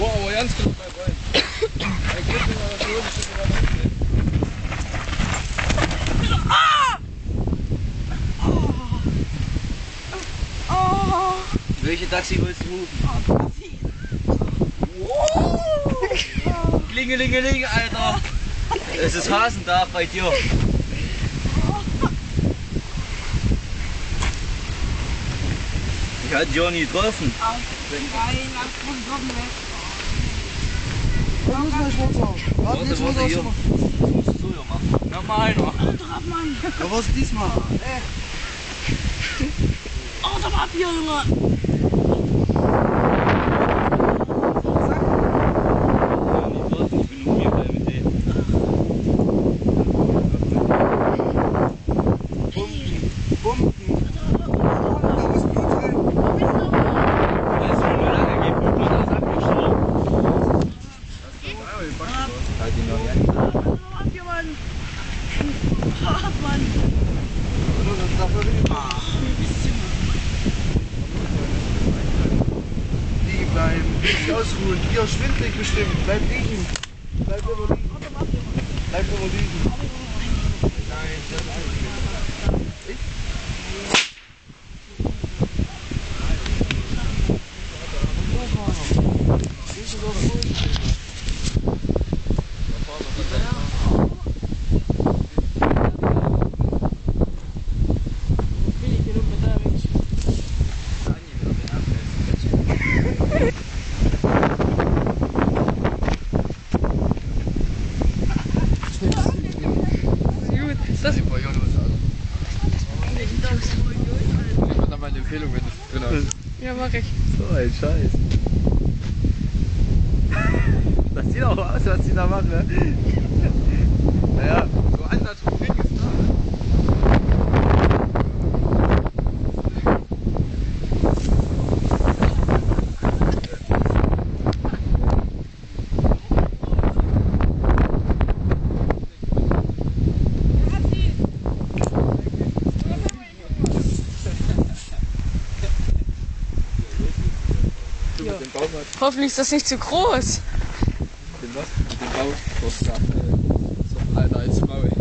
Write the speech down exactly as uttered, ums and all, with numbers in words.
Boah, aber ganz gut bei Bein. Ein Kind in der Natur, das ist aber nicht. Welche Taxi willst du rufen? Oh, Taxi. Wow. Klingelingeling, Alter. Es ist Hasentag bei dir. Ich hatte dich auch nie getroffen. Nein, ich muss getroffen werden. Was muss man Schwarz haben? Warte, Warte, warte, hier. Das musst du hier machen. Nochmal einer. Mann. Ja, was ist diesmal? Äh. Oh, da war Bier, Junge. Liegen bleiben, nicht ausruhen, hier schwindelig bestimmt, bleib liegen. Bleib immer liegen. Bleib immer liegen. Nein, das ist nicht. Das sieht voll gut aus. Ich mach dann mal eine Empfehlung, wenn du es drin hast. Ja, mach ich. So ein Scheiß. Das sieht auch aus, was die da machen, ne? Naja, so Ansatz vom Ding ist da. Hoffentlich ist das nicht zu groß. Den was? Den Bauch. Das ist so leider als Maul.